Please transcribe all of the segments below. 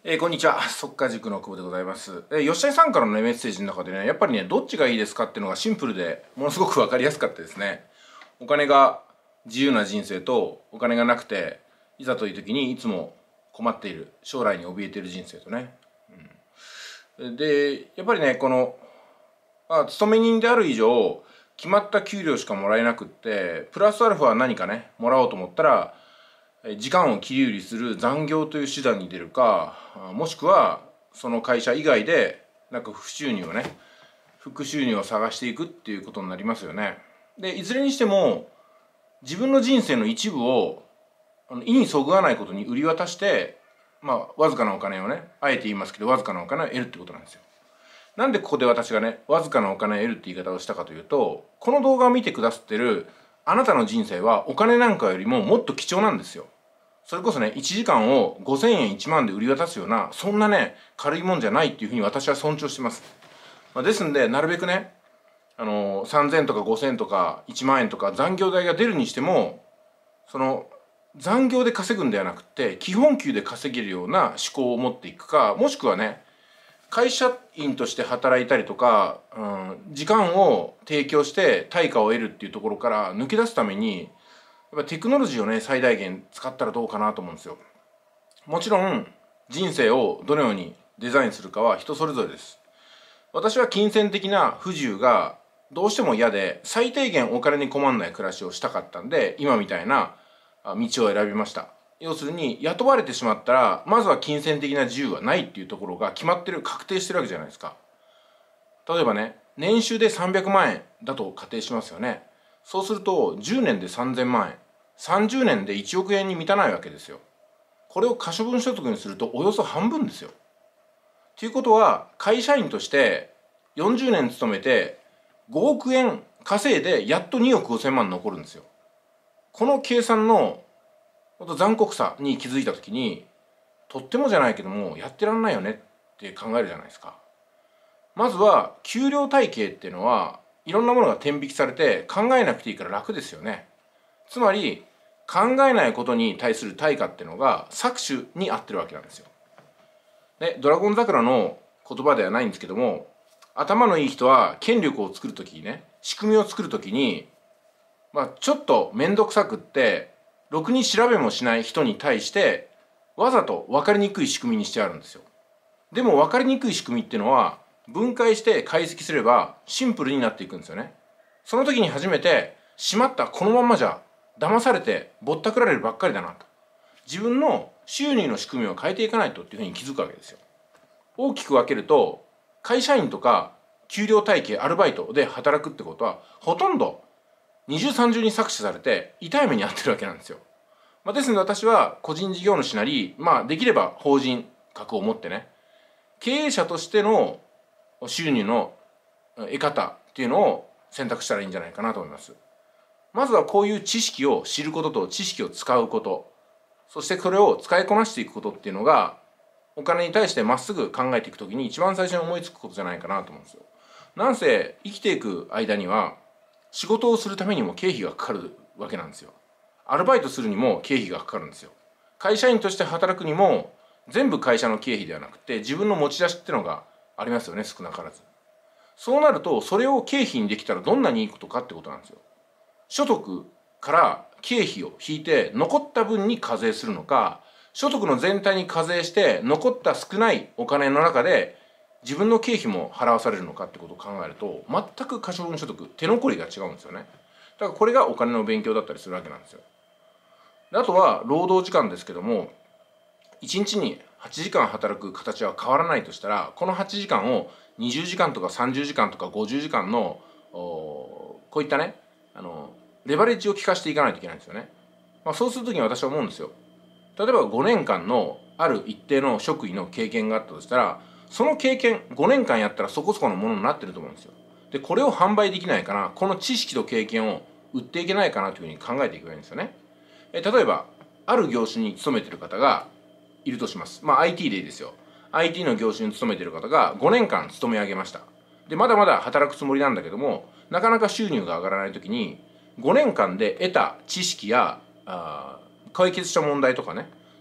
こんにちは。速稼塾の久保でございます。吉谷さんからの、メッセージの中でね、やっぱりね、どっちがいいですかっていうのがシンプルでものすごく分かりやすかったですね。お金が自由な人生と、お金がなくていざという時にいつも困っている、将来に怯えている人生とね。で、やっぱりね、勤め人である以上、決まった給料しかもらえなくって、プラスアルファ何かね、もらおうと思ったら、時間を切り売りする残業という手段に出るか、もしくはその会社以外でなんか副収入を探していくっていうことになりますよね。でいずれにしても自分の人生の一部を意にそぐわないことに売り渡して、わずかなお金をね、あえて言いますけどわずかなお金を得るってことなんですよ。なんでここで私がね、わずかなお金を得るって言い方をしたかというと、この動画を見てくださってるあなたの人生はお金なんかよりももっと貴重なんですよ。それこそね、1時間を5000円1万で売り渡すような、そんなね、軽いもんじゃないっていうふうに私は尊重してます。ですんで、なるべくね、3000とか5000とか1万円とか残業代が出るにしても、その残業で稼ぐんではなくて、基本給で稼げるような思考を持っていくか、もしくはね、会社員として働いたりとか、時間を提供して対価を得るっていうところから抜け出すために、やっぱテクノロジーをね、最大限使ったらどうかなと思うんですよ。もちろん人生をどのようにデザインするかは人それぞれです。私は金銭的な不自由がどうしても嫌で、最低限お金に困らない暮らしをしたかったんで、今みたいな道を選びました。要するに雇われてしまったら、まずは金銭的な自由はないっていうところが決まってる、確定してるわけじゃないですか。例えばね、年収で300万円だと仮定しますよね。そうすると10年で3000万円、30年で1億円に満たないわけですよ。これを可処分所得にするとおよそ半分ですよ。ということは、会社員として40年勤めて5億円稼いでやっと2億5千万残るんですよ。この計算の残酷さに気づいた時に、とってもじゃないけどもやってらんないよねって考えるじゃないですか。まずは給料体系っていうのはいろんなものが天引きされて考えなくていいから楽ですよね。つまり考えないことに対する対価っていうのが搾取に合ってるわけなんですよ。で、ドラゴン桜の言葉ではないんですけども、頭のいい人は権力を作る時にね、仕組みを作る時に、ちょっと面倒くさくってろくに調べもしない人に対してわざと分かりにくい仕組みにしてあるんですよ。でも分かりにくい仕組みっていうのは分解して解析すればシンプルになっていくんですよね。その時に初めて、しまった、このままじゃ騙されてぼったくられるばっかりだなと、自分の収入の仕組みを変えていかないとっていうふうに気づくわけですよ。大きく分けると、会社員とか給料体系アルバイトで働くってことはほとんど二重三重に搾取されて痛い目に遭ってるわけなんですよ。ですので私は個人事業主なり、できれば法人格を持ってね、経営者としての収入の得方っていうのを選択したらいいんじゃないかなと思います。まずはこういう知識を知ることと知識を使うこと、そしてそれを使いこなしていくことっていうのが、お金に対してまっすぐ考えていくときに一番最初に思いつくことじゃないかなと思うんですよ。なんせ生きていく間には仕事をするためにも経費がかかるわけなんですよ。アルバイトするにも経費がかかるんですよ。会社員として働くにも全部会社の経費ではなくて自分の持ち出しっていうのがありますよね、少なからず。そうなるとそれを経費にできたらどんなにいいことかってことなんですよ。所得から経費を引いて残った分に課税するのか、所得の全体に課税して残った少ないお金の中で自分の経費も払わされるのかってことを考えると、全く可処分所得、手残りが違うんですよね。だからこれがお金の勉強だったりするわけなんですよ。で、あとは労働時間ですけども、1日に8時間働く形は変わらないとしたら、この8時間を20時間とか30時間とか50時間のこういったね、レバレッジを効かしていかないといけないんですよね。そうするときに私は思うんですよ。例えば5年間のある一定の職位の経験があったとしたら、その経験5年間やったらそこそこのものになってると思うんですよ。で、これを販売できないかな、この知識と経験を売っていけないかなというふうに考えていけばいいんですよね。例えばある業種に勤めてる方がいるとします。IT でいいですよ。IT の業種に勤めてる方が5年間勤め上げました。で、まだまだ働くつもりなんだけども、なかなか収入が上がらないときに、5年間で得た知識や解決した問題とかね、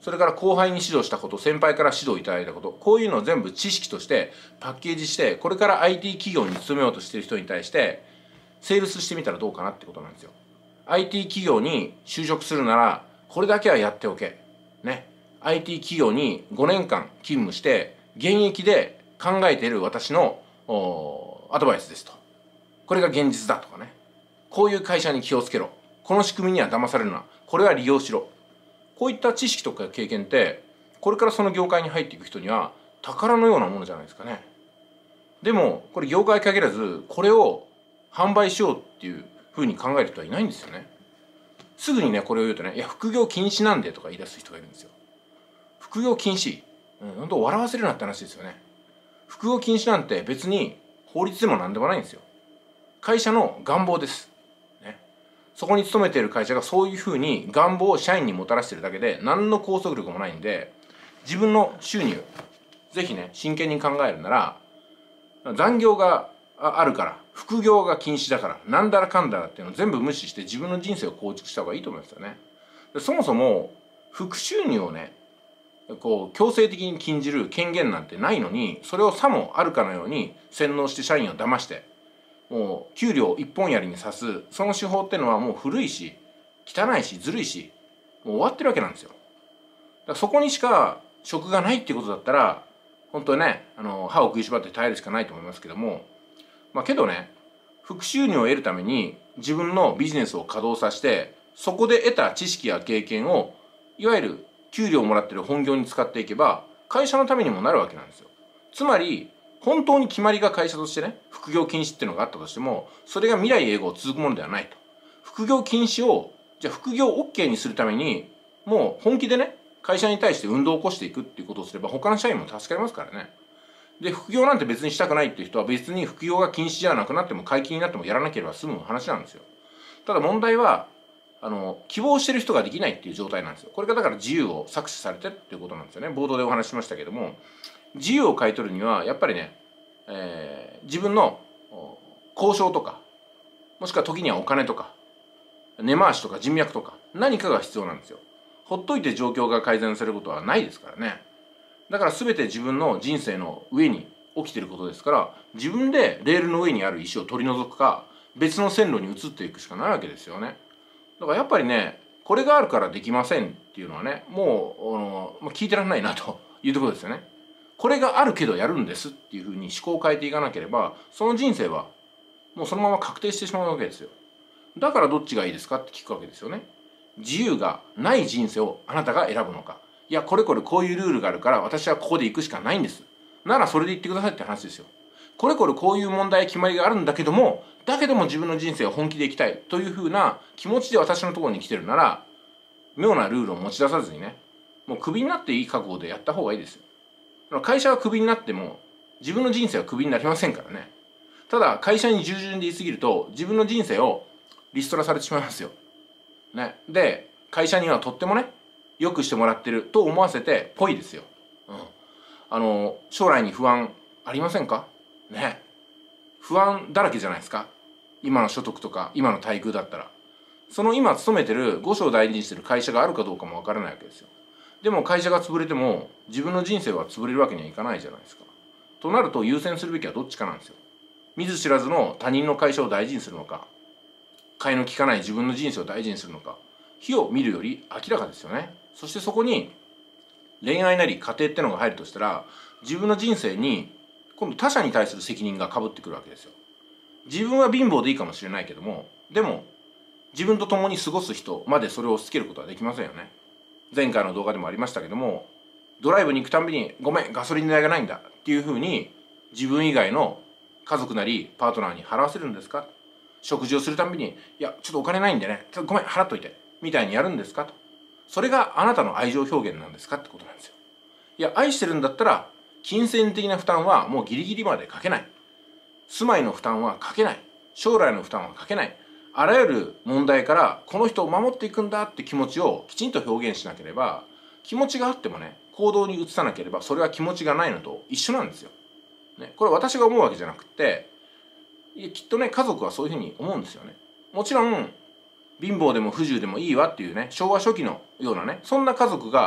それから後輩に指導したこと、先輩から指導いただいたこと、こういうのを全部知識としてパッケージして、これから IT 企業に勤めようとしている人に対してセールスしてみたらどうかなってことなんですよ。 IT 企業に就職するならこれだけはやっておけね。 IT 企業に5年間勤務して現役で考えている私のアドバイスですと。これが現実だとかね。こういう会社に気をつけろ、この仕組みには騙されるな、これは利用しろ。こういった知識とか経験ってこれからその業界に入っていく人には宝のようなものじゃないですかね。でもこれ業界限らずこれを販売しようっていうふうに考える人はいないんですよね。すぐにねこれを言うとね、いや副業禁止なんでとか言い出す人がいるんですよ。副業禁止、本当笑わせるなって話ですよね。副業禁止なんて別に法律でも何でもないんですよ。会社の願望です、ね、そこに勤めている会社がそういうふうに願望を社員にもたらしているだけで何の拘束力もないんで、自分の収入ぜひね真剣に考えるなら、残業があるから副業が禁止だからなんだらかんだらっていうのを全部無視して自分の人生を構築した方がいいと思いますよね。そもそも副収入をねこう強制的に禁じる権限なんてないのに、それをさもあるかのように洗脳して社員を騙してもう給料一本やりにさす、その手法っていうのはもう古いし汚いしずるいしもう終わってるわけなんですよ。だからそこにしか職がないっていうことだったら本当にね歯を食いしばって耐えるしかないと思いますけども、けどね副収入を得るために自分のビジネスを稼働させてそこで得た知識や経験をいわゆる給料をもらってる本業に使っていけば会社のためにもなるわけなんですよ。つまり本当に決まりが会社としてね副業禁止っていうのがあったとしてもそれが未来永劫続くものではないと。副業禁止をじゃあ副業 OK にするためにもう本気でね会社に対して運動を起こしていくっていうことをすれば他の社員も助かりますからね。で副業なんて別にしたくないっていう人は別に副業が禁止じゃなくなっても解禁になってもやらなければ済む話なんですよ。ただ問題は希望してる人ができないっていう状態なんですよ。これがだから自由を搾取されてるっていうことなんですよね。冒頭でお話ししましたけども、自由を買い取るにはやっぱりね、自分の交渉とかもしくは時にはお金とか根回しとか人脈とか何かが必要なんですよ。ほっといて状況が改善されることはないですからね。だから全て自分の人生の上に起きてることですから自分でレールの上にある石を取り除くか別の線路に移っていくしかないわけですよね。だからやっぱりねこれがあるからできませんっていうのはねもう聞いてらんないなというところですよね。これがあるけどやるんですっていうふうに思考を変えていかなければその人生はもうそのまま確定してしまうわけですよ。だからどっちがいいですかって聞くわけですよね。自由がない人生をあなたが選ぶのか、いやこれこれこういうルールがあるから私はここで行くしかないんですならそれで行ってくださいって話ですよ。これこれこういう問題決まりがあるんだけども自分の人生を本気で生きたいというふうな気持ちで私のところに来てるなら妙なルールを持ち出さずにねもうクビになっていい覚悟でやった方がいいですよ。会社はクビになっても自分の人生はクビになりませんからね。ただ会社に従順でいすぎると自分の人生をリストラされてしまいますよ。ね、で会社にはとってもねよくしてもらってると思わせてぽいですよ。将来に不安ありませんかね。不安だらけじゃないですか。今の所得とか今の待遇だったらその今勤めてる5社を大事にしてる会社があるかどうかもわからないわけですよ。でも会社が潰れても自分の人生は潰れるわけにはいかないじゃないですか。となると優先するべきはどっちかなんですよ。見ず知らずの他人の会社を大事にするのか替えの利かない自分の人生を大事にするのか火を見るより明らかですよね。そしてそこに恋愛なり家庭ってのが入るとしたら自分の人生に今度他者に対する責任がかぶってくるわけですよ。自分は貧乏でいいかもしれないけどもでも自分と共に過ごす人までそれを押し付けることはできませんよね。前回の動画でもありましたけどもドライブに行くたんびにごめんガソリン代がないんだっていうふうに自分以外の家族なりパートナーに払わせるんですか。食事をするたんびにいやちょっとお金ないんでねちょっとごめん払っといてみたいにやるんですかと。それがあなたの愛情表現なんですかってことなんですよ。いや愛してるんだったら金銭的な負担はもうギリギリまでかけない、住まいの負担はかけない、将来の負担はかけない、あらゆる問題からこの人を守っていくんだって気持ちをきちんと表現しなければ気持ちがあってもね行動に移さなければそれは気持ちがないのと一緒なんですよ。ね、これ私が思うわけじゃなくってきっとね家族はそういうふうに思うんですよね。もちろん貧乏でも不自由でもいいわっていうね昭和初期のようなねそんな家族が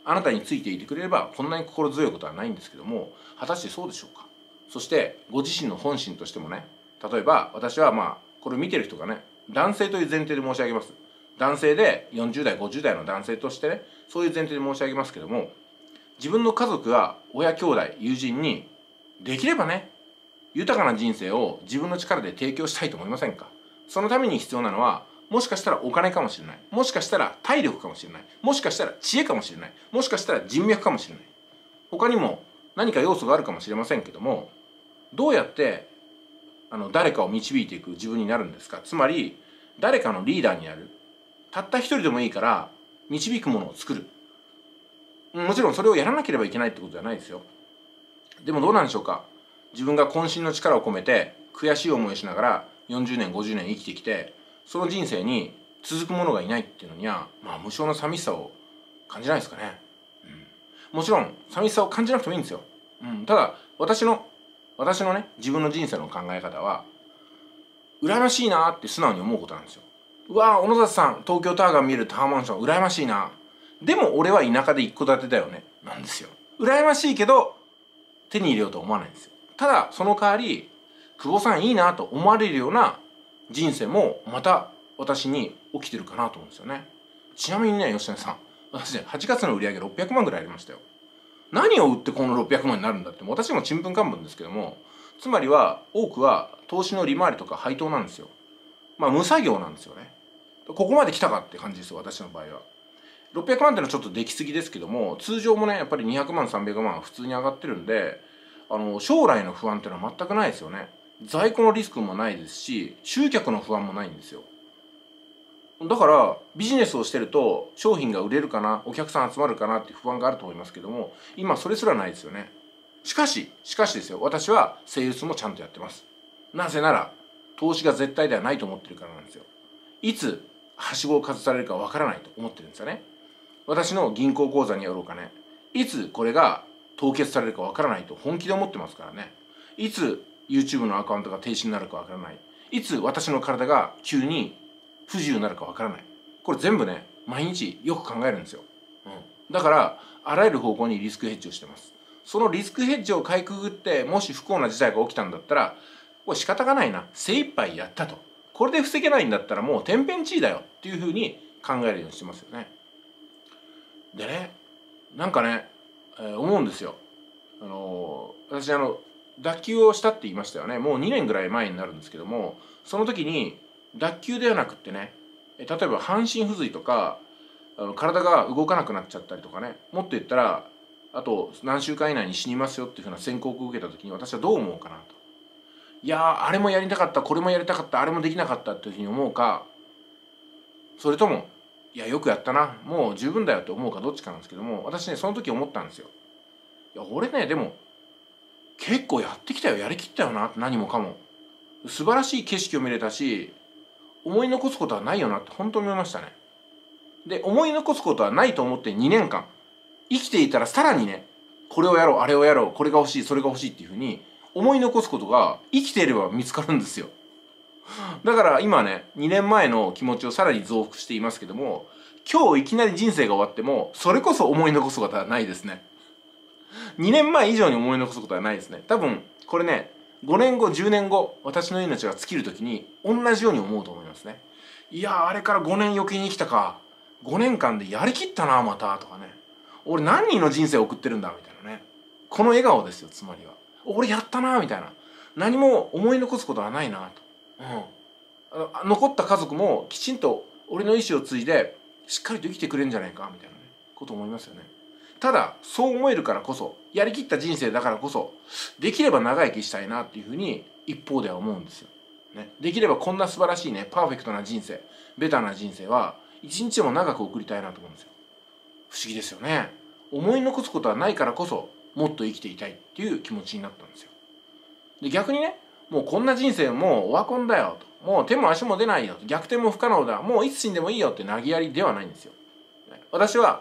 あなたについていてくれればこんなに心強いことはないんですけども、果たしてそうでしょうか。そしてご自身の本心としてもね、例えば私はこれ見てる人がね、男性という前提で申し上げます。男性で40代50代の男性としてね、そういう前提で申し上げますけども、自分の家族が親兄弟友人にできればね、豊かな人生を自分の力で提供したいと思いませんか。そのために必要なのは、もしかしたらお金かもしれない、もしかしたら体力かもしれない、もしかしたら知恵かもしれない、もしかしたら人脈かもしれない、他にも何か要素があるかもしれませんけども、どうやって誰かを導いていく自分になるんですか。つまり誰かのリーダーになる。たった一人でもいいから導くものを作る。もちろんそれをやらなければいけないってことじゃないですよ。でもどうなんでしょうか。自分が渾身の力を込めて悔しい思いをしながら40年50年生きてきて、その人生に続く者がいないっていうのには、無償の寂しさを感じないですかね。もちろん寂しさを感じなくてもいいんですよ。ただ私のね、自分の人生の考え方は、羨ましいなって素直に思うことなんですよ。うわー、小野里さん東京タワーが見えるタワーマンション羨ましいな。でも俺は田舎で一戸建てだよね、なんですよ。羨ましいけど手に入れようとは思わないんですよ。ただその代わり、久保さんいいなと思われるような人生もまた私に起きてるかなと思うんですよね。ちなみにね、吉根さん、私ね、8月の売り上げ600万ぐらいありましたよ。何を売ってこの600万になるんだって、私もちんぷんかんぷんですけども、つまりは多くは投資の利回りとか配当なんですよ。無作業なんですよね。ここまで来たかって感じですよ、私の場合は。600万ってのはちょっとできすぎですけども、通常もねやっぱり200万300万は普通に上がってるんで、将来の不安っていうのは全くないですよね。在庫のリスクもないですし、集客の不安もないんですよ。だからビジネスをしてると商品が売れるかな、お客さん集まるかなっていう不安があると思いますけども、今それすらないですよね。しかしですよ、私はセールスもちゃんとやってます。なぜなら投資が絶対ではないと思ってるからなんですよ。いつはしごを外されるかわからないと思ってるんですよね。私の銀行口座にあるお金、いつこれが凍結されるかわからないと本気で思ってますからね。いつ YouTube のアカウントが停止になるかわからない、いつ私の体が急に不自由になるかわからない。これ全部ね、毎日よく考えるんですよ。だからあらゆる方向にリスクヘッジをしてます。そのリスクヘッジをかいくぐって、もし不幸な事態が起きたんだったら、これ仕方がないな、精一杯やったと、これで防げないんだったらもう天変地異だよっていうふうに考えるようにしてますよね。でね、なんかね、思うんですよ。私脱臼をしたって言いましたよね。もう2年ぐらい前になるんですけども、その時に脱臼ではなくってね、例えば半身不随とか、体が動かなくなっちゃったりとかね、もっと言ったらあと何週間以内に死にますよっていうふうな宣告を受けた時に、私はどう思うかなと。いやー、あれもやりたかった、これもやりたかった、あれもできなかったっていうふうに思うか、それともいやよくやったな、もう十分だよって思うか、どっちかなんですけども、私ねその時思ったんですよ。いや俺ね、でも結構やってきたよ、やりきったよな、何もかも素晴らしい景色を見れたし、思い残すことはないよなって本当に思いましたね。で、思い残すことはないと思って2年間生きていたら、さらにね、これをやろう、あれをやろう、これが欲しい、それが欲しいっていうふうに思い残すことが生きていれば見つかるんですよ。だから今ね、2年前の気持ちをさらに増幅していますけども、今日いきなり人生が終わってもそれこそ思い残すことはないですね。2年前以上に思い残すことはないですね。多分これね、5年後10年後私の命が尽きる時に同じように思うと思いますね。いやー、あれから5年余計に生きたか、5年間でやりきったなまたとかね、俺何人の人生を送ってるんだみたいなね、この笑顔ですよ。つまりは俺やったなみたいな、何も思い残すことはないなと、残った家族もきちんと俺の意思を継いでしっかりと生きてくれるんじゃないかみたいな、ね、こと思いますよね。ただそう思えるからこそ、やりきった人生だからこそ、できれば長生きしたいなっていうふうに一方では思うんですよ、ね。できればこんな素晴らしいね、パーフェクトな人生、ベターな人生は一日でも長く送りたいなと思うんですよ。不思議ですよね。思い残すことはないからこそもっと生きていたいっていう気持ちになったんですよ。で逆にね、もうこんな人生もうオワコンだよと、もう手も足も出ないよと、逆転も不可能だ、もういつ死んでもいいよって投げやりではないんですよ。私は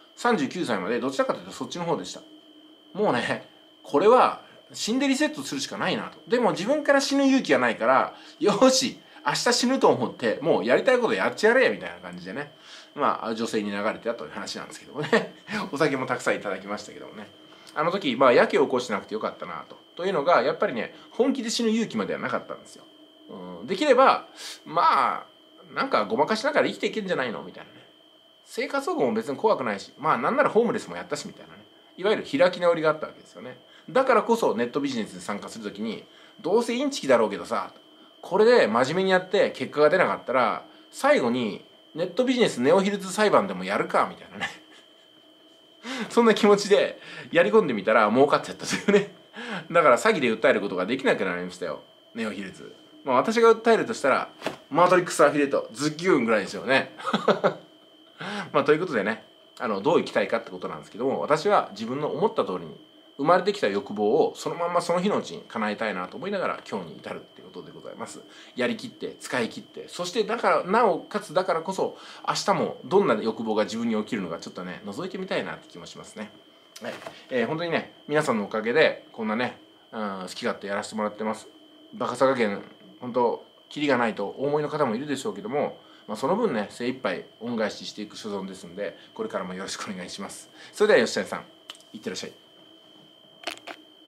39歳までどちらかというとそっちの方でした。もうね、これは死んでリセットするしかないなと。でも自分から死ぬ勇気がないから、よし明日死ぬと思ってもうやりたいことやっちゃれみたいな感じでね、 まあ女性に流れてたという話なんですけどもねお酒もたくさんいただきましたけどもね、あの時まあやけを起こしてなくてよかったなというのが、やっぱりね本気で死ぬ勇気まではなかったんですよ。できればまあなんかごまかしながら生きていけるんじゃないのみたいなね、生活保護も別に怖くないし、まあなんならホームレスもやったしみたいなね、いわゆる開き直りがあったわけですよね。だからこそネットビジネスに参加する時に、どうせインチキだろうけどさ、これで真面目にやって結果が出なかったら最後にネットビジネスネオヒルズ裁判でもやるかみたいなねそんな気持ちでやり込んでみたら儲かっちゃったというね。だから詐欺で訴えることができなくなりましたよ、ネオヒルズ。まあ私が訴えるとしたらマトリックスアフィリエイトズッキューンぐらいですよねまあということでね、どう生きたいかってことなんですけども、私は自分の思った通りに生まれてきた欲望をそのまんまその日のうちに叶えたいなと思いながら今日に至るっていうことでございます。やりきって使い切って、そしてだからなおかつだからこそ明日もどんな欲望が自分に起きるのかちょっとね覗いてみたいなって気もしますね。はい、本当にね皆さんのおかげでこんなね、好き勝手やらせてもらってます。バカさ加減本当キリがないとお思いの方もいるでしょうけども、まあ、その分ね精一杯恩返ししていく所存ですので、これからもよろしくお願いします。それでは吉谷さんいってらっしゃい。